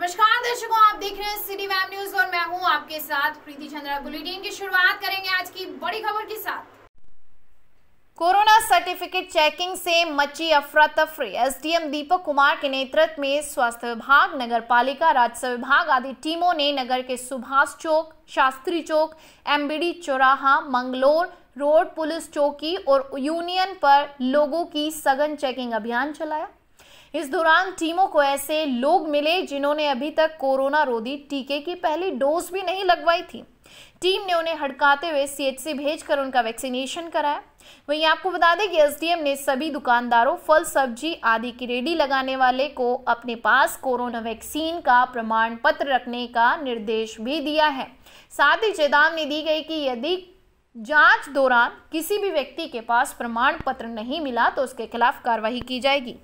नमस्कार दर्शकों, आप देख रहे हैं सिटी वेब न्यूज और मैं हूं आपके साथ प्रीति चंद्रा। बुलेटिन की शुरुआत करेंगे आज की बड़ी खबर के साथ। कोरोना सर्टिफिकेट चेकिंग से मची अफरा तफरी। एसडीएम दीपक कुमार के नेतृत्व में स्वास्थ्य विभाग, नगर पालिका, राजस्व विभाग आदि टीमों ने नगर के सुभाष चौक, शास्त्री चौक, एमबीडी चौराहा, मंगलोर रोड, पुलिस चौकी और यूनियन पर लोगों की सघन चेकिंग अभियान चलाया। इस दौरान टीमों को ऐसे लोग मिले जिन्होंने अभी तक कोरोना रोधी टीके की पहली डोज भी नहीं लगवाई थी। टीम ने उन्हें हड़काते हुए सीएचसी भेजकर उनका वैक्सीनेशन कराया। वहीं आपको बता दें कि एसडीएम ने सभी दुकानदारों, फल सब्जी आदि की रेडी लगाने वाले को अपने पास कोरोना वैक्सीन का प्रमाण पत्र रखने का निर्देश भी दिया है। साथ ही चेतावनी दी गई कि यदि जांच दौरान किसी भी व्यक्ति के पास प्रमाण पत्र नहीं मिला तो उसके खिलाफ कार्रवाई की जाएगी।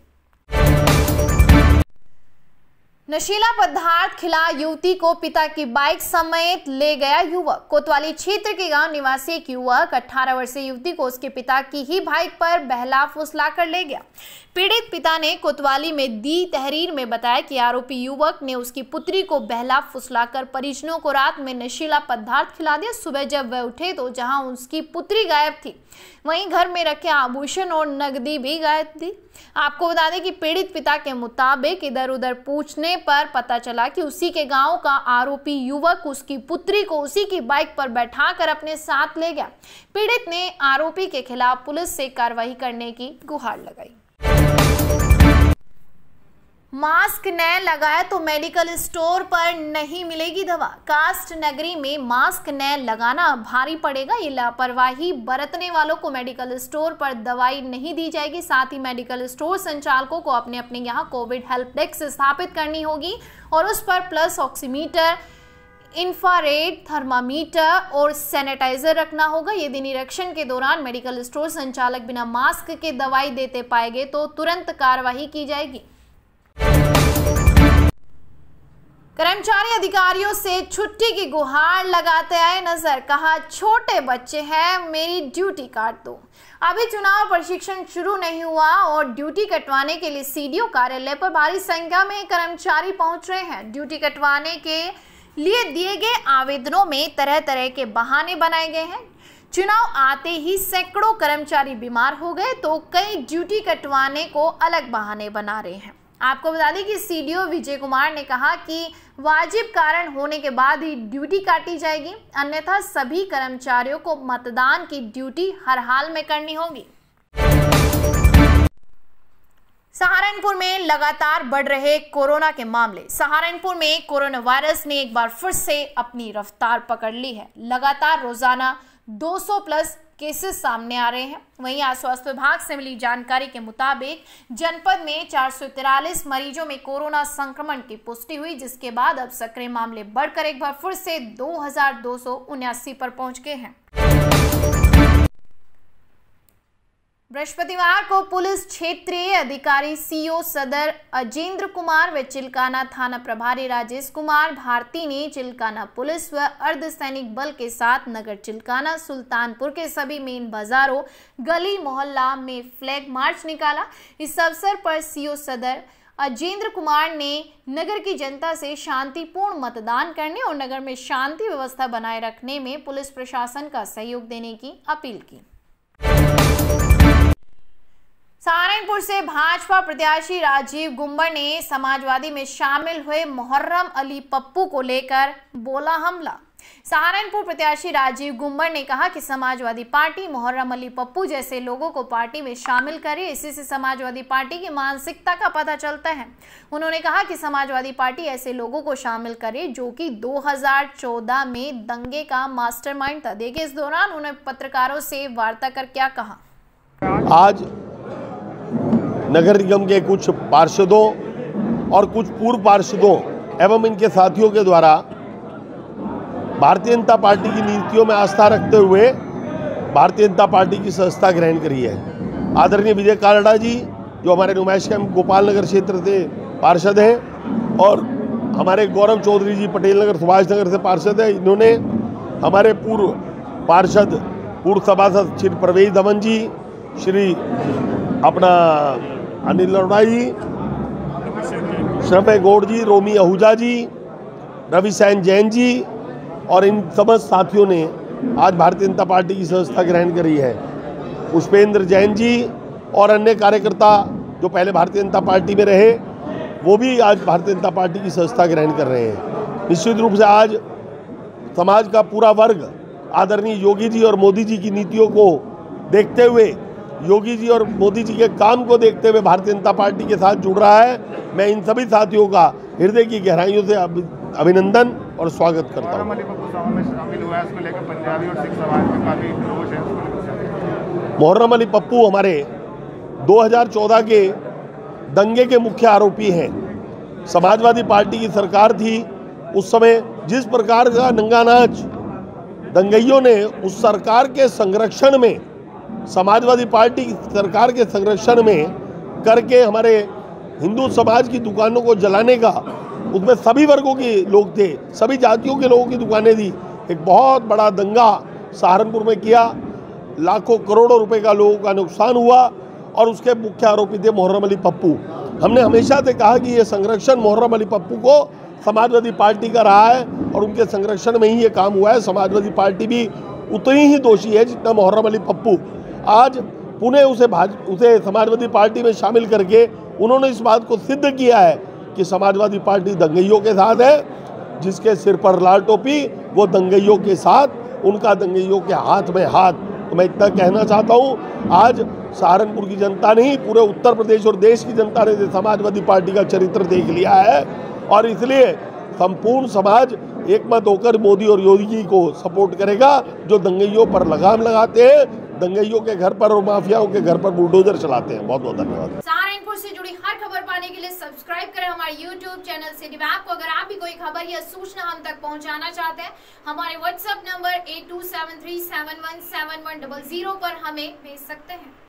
नशीला पदार्थ खिला युवती को पिता की बाइक समेत ले गया युवक। कोतवाली क्षेत्र के गांव निवासी एक युवक 18 वर्षीय युवती को उसके पिता की ही बाइक पर बहला फुसला कर ले गया। पीड़ित पिता ने कोतवाली में दी तहरीर में बताया कि आरोपी युवक ने उसकी पुत्री को बहला फुसलाकर परिजनों को रात में नशीला पदार्थ खिला दिया। सुबह जब वह उठे तो जहां उसकी पुत्री गायब थी, वहीं घर में रखे आभूषण और नकदी भी गायब थी। आपको बता दें कि पीड़ित पिता के मुताबिक इधर उधर पूछने पर पता चला कि उसी के गांव का आरोपी युवक उसकी पुत्री को उसी की बाइक पर बैठाकर अपने साथ ले गया। पीड़ित ने आरोपी के खिलाफ पुलिस से कार्रवाई करने की गुहार लगाई। मास्क न लगाए तो मेडिकल स्टोर पर नहीं मिलेगी दवा। कास्ट नगरी में मास्क न लगाना भारी पड़ेगा। ये लापरवाही बरतने वालों को मेडिकल स्टोर पर दवाई नहीं दी जाएगी। साथ ही मेडिकल स्टोर संचालकों को अपने अपने यहाँ कोविड हेल्प डेस्क स्थापित करनी होगी और उस पर प्लस ऑक्सीमीटर, इंफ्रारेड थर्मामीटर और सैनिटाइजर रखना होगा। यदि निरीक्षण के दौरान मेडिकल स्टोर संचालक बिना मास्क के दवाई देते पाए गए तो तुरंत कार्रवाई की जाएगी। कर्मचारी अधिकारियों से छुट्टी की गुहार लगाते आए नजर। कहा, छोटे बच्चे हैं, मेरी ड्यूटी काट दो। अभी चुनाव प्रशिक्षण शुरू नहीं हुआ और ड्यूटी कटवाने के लिए सीडीओ कार्यालय पर भारी संख्या में कर्मचारी पहुंच रहे हैं। ड्यूटी कटवाने के लिए दिए गए आवेदनों में तरह तरह के बहाने बनाए गए हैं। चुनाव आते ही सैकड़ों कर्मचारी बीमार हो गए तो कई ड्यूटी कटवाने को अलग बहाने बना रहे हैं। आपको बता दें कि सीडीओ विजय कुमार ने कहा कि वाजिब कारण होने के बाद ही ड्यूटी काटी जाएगी, अन्यथा सभी कर्मचारियों को मतदान की ड्यूटी हर हाल में करनी होगी। सहारनपुर में लगातार बढ़ रहे कोरोना के मामले। सहारनपुर में कोरोना वायरस ने एक बार फिर से अपनी रफ्तार पकड़ ली है। लगातार रोजाना 200 प्लस केसेस सामने आ रहे हैं। वहीं आज स्वास्थ्य विभाग से मिली जानकारी के मुताबिक जनपद में 443 मरीजों में कोरोना संक्रमण की पुष्टि हुई, जिसके बाद अब सक्रिय मामले बढ़कर एक बार फिर से 2279 पर पहुंच गए हैं। बृहस्पतिवार को पुलिस क्षेत्रीय अधिकारी सीओ सदर अजेंद्र कुमार व चिल्काना थाना प्रभारी राजेश कुमार भारती ने चिल्काना पुलिस व अर्धसैनिक बल के साथ नगर चिल्काना, सुल्तानपुर के सभी मेन बाजारों, गली मोहल्ला में फ्लैग मार्च निकाला। इस अवसर पर सीओ सदर अजेंद्र कुमार ने नगर की जनता से शांतिपूर्ण मतदान करने और नगर में शांति व्यवस्था बनाए रखने में पुलिस प्रशासन का सहयोग देने की अपील की। सहारनपुर से भाजपा प्रत्याशी राजीव गुम्बर ने समाजवादी में शामिल हुए मुहर्रम अली पप्पू को लेकर बोला हमला। सहारनपुर प्रत्याशी राजीव गुम्बर ने कहा कि समाजवादी पार्टी मुहर्रम अली पप्पू जैसे लोगों को पार्टी में शामिल करे, इसी से समाजवादी पार्टी की मानसिकता का पता चलता है। उन्होंने कहा कि समाजवादी पार्टी ऐसे लोगों को शामिल करे जो कि 2014 में दंगे का मास्टरमाइंड था। देखिए इस दौरान उन्होंने पत्रकारों से वार्ता कर क्या कहा। आज नगर निगम के कुछ पार्षदों और कुछ पूर्व पार्षदों एवं इनके साथियों के द्वारा भारतीय जनता पार्टी की नीतियों में आस्था रखते हुए भारतीय जनता पार्टी की सदस्यता ग्रहण करी है। आदरणीय विजय कालड़ा जी जो हमारे नुमाइश कैंप गोपाल नगर क्षेत्र से पार्षद हैं और हमारे गौरव चौधरी जी पटेल नगर सुभाष नगर से पार्षद हैं, इन्होंने हमारे पूर्व पार्षद पूर्व सभासद श्री प्रवेश धवन जी, श्री अपना अनिल अरोड़ा जी, श्रभय गौड़ जी, रोमी आहूजा जी, रविसेन जैन जी और इन समस्त साथियों ने आज भारतीय जनता पार्टी की सदस्यता ग्रहण करी है। पुष्पेंद्र जैन जी और अन्य कार्यकर्ता जो पहले भारतीय जनता पार्टी में रहे वो भी आज भारतीय जनता पार्टी की सदस्यता ग्रहण कर रहे हैं। निश्चित रूप से आज समाज का पूरा वर्ग आदरणीय योगी जी और मोदी जी की नीतियों को देखते हुए, योगी जी और मोदी जी के काम को देखते हुए भारतीय जनता पार्टी के साथ जुड़ रहा है। मैं इन सभी साथियों का हृदय की गहराइयों से अभिनंदन और स्वागत करता हूँ। मुहर्रम अली पप्पू हमारे 2014 के दंगे के मुख्य आरोपी हैं। समाजवादी पार्टी की सरकार थी उस समय, जिस प्रकार का नंगा नाच दंगइयों ने उस सरकार के संरक्षण में, समाजवादी पार्टी की सरकार के संरक्षण में करके हमारे हिंदू समाज की दुकानों को जलाने का, उसमें सभी वर्गों के लोग थे, सभी जातियों के लोगों की दुकानें थी, एक बहुत बड़ा दंगा सहारनपुर में किया। लाखों करोड़ों रुपए का लोगों का नुकसान हुआ और उसके मुख्य आरोपी थे मुहर्रम अली पप्पू। हमने हमेशा से कहा कि ये संरक्षण मुहर्रम अली पप्पू को समाजवादी पार्टी का रहा है और उनके संरक्षण में ही ये काम हुआ है। समाजवादी पार्टी भी उतनी ही दोषी है जितना मुहर्रम अली पप्पू। आज पुणे उसे समाजवादी पार्टी में शामिल करके उन्होंने इस बात को सिद्ध किया है कि समाजवादी पार्टी दंगइयों के साथ है। जिसके सिर पर लाल टोपी वो दंगइयों के साथ, उनका दंगइयों के हाथ में हाथ। तो मैं इतना कहना चाहता हूँ, आज सहारनपुर की जनता नहीं, पूरे उत्तर प्रदेश और देश की जनता ने समाजवादी पार्टी का चरित्र देख लिया है और इसलिए संपूर्ण समाज एक मत होकर मोदी और योगी को सपोर्ट करेगा, जो दंगइयों पर लगाम लगाते हैं, दंगइयों के घर पर और माफियाओं के घर पर बुलडोजर चलाते हैं। बहुत बहुत धन्यवाद। सहारनपुर से जुड़ी हर खबर पाने के लिए सब्सक्राइब करें हमारे YouTube चैनल सिटी वैब को। अगर आप भी कोई खबर या सूचना हम तक पहुंचाना चाहते हैं, हमारे WhatsApp नंबर 8273717100 पर हमें भेज सकते हैं।